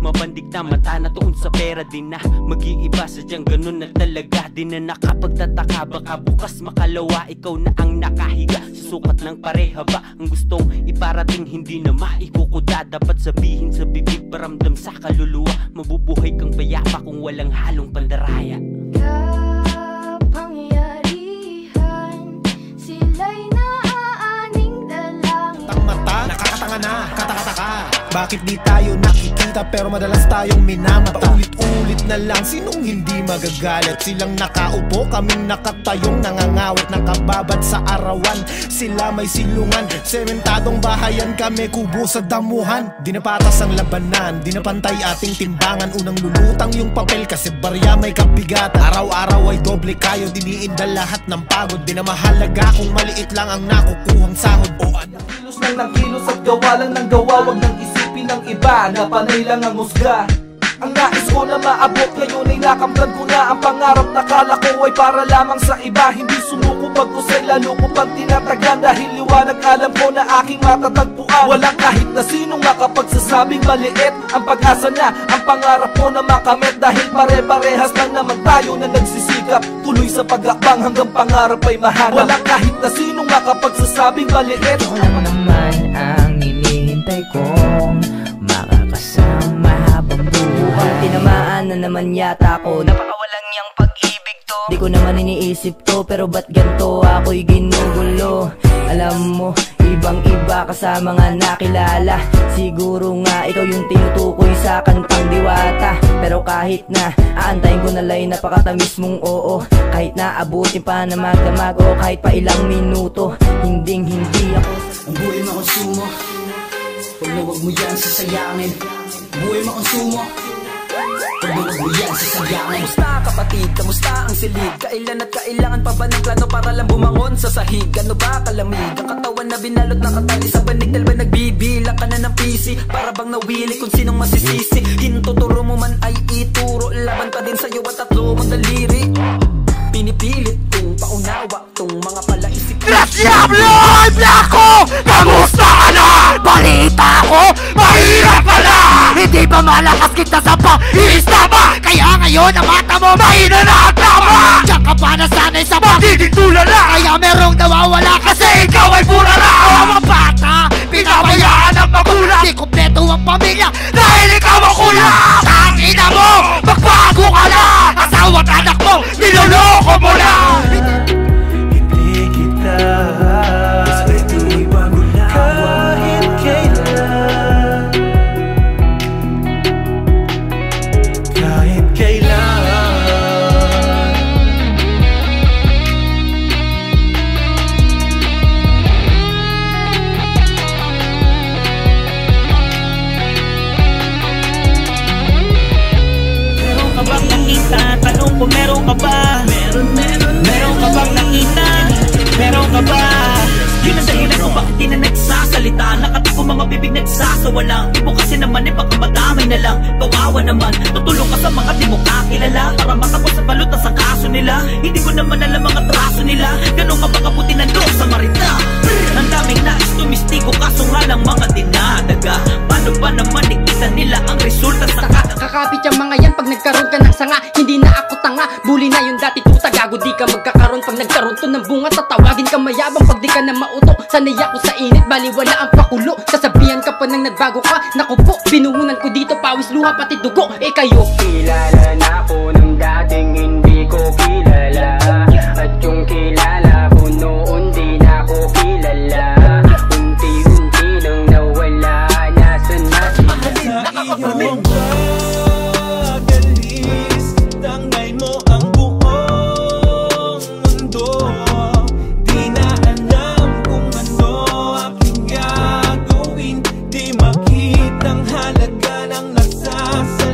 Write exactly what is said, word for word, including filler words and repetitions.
mabandig na mata na tuon sa pera. Di na mag-iiba, sadyang ganun na talaga. Di na nakapagtataka, baka bukas makalawa. Ikaw na ang nakahiga sa sukat ng pareha ba? Ang gustong iparating hindi na maikukuda. Dapat sabihin sa bibig, paramdam sa kaluluwa. Mabubuhay kang bayapa kung walang halong pandaraya. Kapangyarihan, sila'y naaaning dalangin. Tangmata, nakakatanga na, katakataka. Bakit di tayo nakikita pero madalas tayong minamata? Paulit-ulit na lang, sinong hindi magagalit? Silang nakaupo, kaming nakatayong nangangawit, nakababad sa arawan. Sila may silungan, sementadong bahayan, kami kubo sa damuhan. Di na patas ang labanan, di na pantay ating timbangan. Unang lulutang yung papel kasi barya may kabigatan. Araw-araw ay doble kayo, diniinda lahat ng pagod. Di na mahalaga kung maliit lang ang nakukuhang sahod. O ano? Kilos lang ng kilos at gawa lang ng gawa. Wag nang isipin ng iba na panay lang ang husga. Ang nais ko na maabot ngayon ay nakamtan ko na. Ang pangarap na kala ko ay para lamang sa iba. Hindi sumuko pag usay, lalo ko pag tinatagan. Dahil liwanag alam ko na aking matatagpuan. Walang kahit na sinong makapagsasabing maliit ang pag-asa na, ang pangarap ko na makamit. Dahil pare-parehas lang naman tayo na nagsisikap, tuloy sa pag-akbang hanggang pangarap ay mahanap. Walang kahit na sinong makapagsasabing maliit. Ikaw lang naman ang hinihintay kong makakasama habang buhay. Tinamaan na naman yata ako, napakawalang niyang pag-ibig to. Di ko naman iniisip to, pero ba't ganto ako'y ginugulo? Alam mo, ibang iba ka sa mga nakilala. Siguro nga ikaw yung tinutukoy sa kantang Diwata. Pero kahit na aantayin ko na lay napakatamis mong oo. Kahit na abutin pa na magdamag o kahit pa ilang minuto, hinding hindi ako. Ang buhay makonsumo, huwag na huwag mo yan sasayangin. Buhay makonsumo, huwag na huwag mo yan sasayangin. Kamusta kapatid, kamusta ang silid? Kailan at kailangan pa ba ng plano para lang bumangon sa sahig? Ano ba kalamig? Ang katawan na binalot na katali sa banig. Dal ba nagbibilang ka na ng P C? Para bang nawili kung sinong masisisi? Hintuturo mo man ay ituro, laban pa din sa'yo at tatlo mong daliri. Pinipilit kong paunawa tong mga palaisip. Diablo! Blanco! Kamusta ka na? Balita ko, mahirap ka na! Hindi ba malakas kita sa pag-iistama? Kaya ngayon ang mata mo mahina na ang tama! Diyan ka pa nasanay sa magiging tulala. Kaya merong nawawala kasi ikaw ay pura na. Mga bata, pinabayaan ang magulang. Di kompleto ang pamilya dahil ikaw ang kulang. Tangina mo, magbago ka na. Asawa at anak mo, niloloko mo na. Hindi kita gusto'y bago na kahit kailan. Kahit kailan. Meron ka bang nakita? Tanong ko, meron ka ba? Meron, meron, meron ka bang nakita? Meron ka ba? Yun ang dahilan kung bakit di na nagsasalita. Nakati ko mga bibig nagsasawalang. Ibo kasi naman eh baka madamay na lang. Kawawa naman, tutulong ka sa mga di mo kakilala. Para matapos sa baluta sa kaso nila. Hindi ko naman alam mga traso nila. Ganun ka bakabuti ng loob sa marita. Ang daming nais tumistiko kaso nga lang mga dinadaga. Paano ba naman ikita nila ang resulta sa kata? Kakapit yung mga yan pag nagkaroon ka ng sanga. Hindi na ako tanga, bully na yung dati tuta. Gago di ka magkakaroon pag nagkaroon to ng bunga. Tatawagin ka mayabang pag di ka na mauto. Sanay ako sa init, baliwala ang pakulo. Sasabihan ka pa nang nagbago ka. Naku po, binuhunan ko dito, pawis luha pati dugo. Eh kayo, Kilala na ako nung dating hindi ko kilala. At yung kilala ko noon di na ako kilala. Unti-unti nang nawala, nasan na si Iyong pagalis, tangay mo ang buong mundo. Di na alam kung ano aking gagawin. Di makitang halaga ng nagsasalamin.